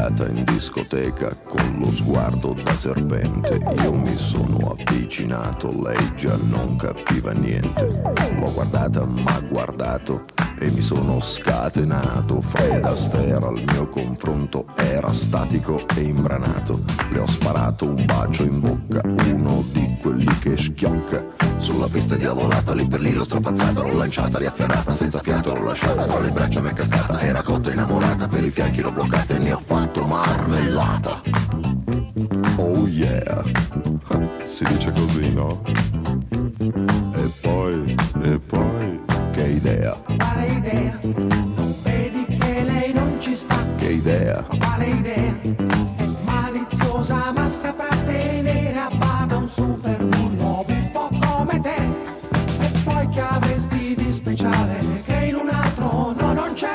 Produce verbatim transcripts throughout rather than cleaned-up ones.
entrata in discoteca con lo sguardo da serpente. Io mi sono avvicinato, lei già non capiva niente. L'ho guardata, m'ha guardato e mi sono scatenato. Fred Astaire al mio confronto era statico e imbranato. Le ho sparato un bacio in bocca, uno di quelli che schiocca. Sulla pista diavolata, lì per lì l'ho strapazzata, l'ho lanciata, riafferrata, senza fiato l'ho lasciata, tra le braccia m'è cascata, era cotta innamorata, per i fianchi l'ho bloccata e ne ho fatto marmellata. Oh yeah, si dice così, no? E poi, e poi, che idea? Quale idea? Non vedi che lei non ci sta? Che idea? Quale idea? È maliziosa ma saprà tenere a bada un super bullo buffo come te. E poi che avresti di speciale che in un altro no non c'è?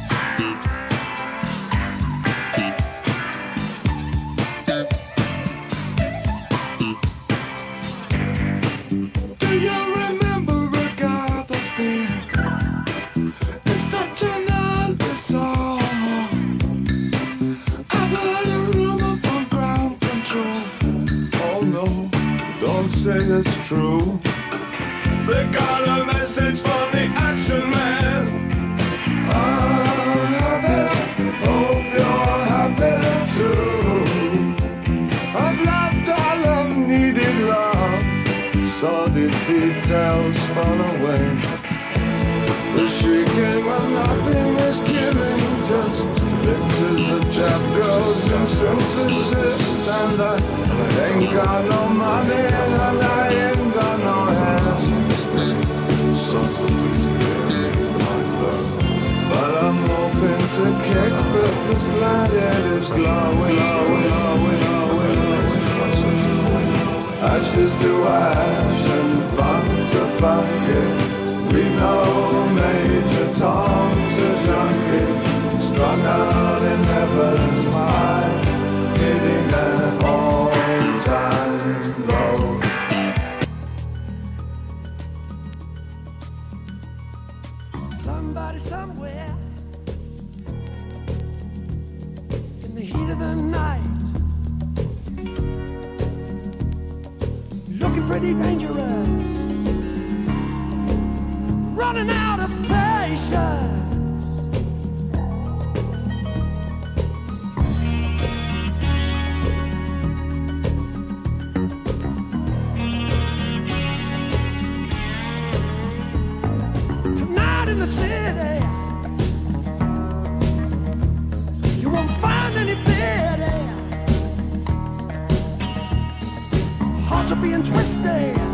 Do you remember Regatta Speed? It's such an Elvis song. I've heard a rumor from ground control. Oh no, don't say it's true. They got a message from the Action Man. I'm happy, hope you're happy too. I've loved all I've needed love, saw the details fall away. The shrieking when nothing is killing, just pictures of chap girls and synthesis. And I ain't got no money and I ain't got no hands. Songs of but I'm hoping to kick because glad it is glowing, glowing, glowing, glowing. Ashes to ash and funk to funk it. We know Major Tom's a junkie, strung out in heaven's high, hitting an all-time low. Somebody somewhere in the heat of the night, looking pretty dangerous, running out of patience. Tonight in the city, you won't find any pity. Hearts are being twisted.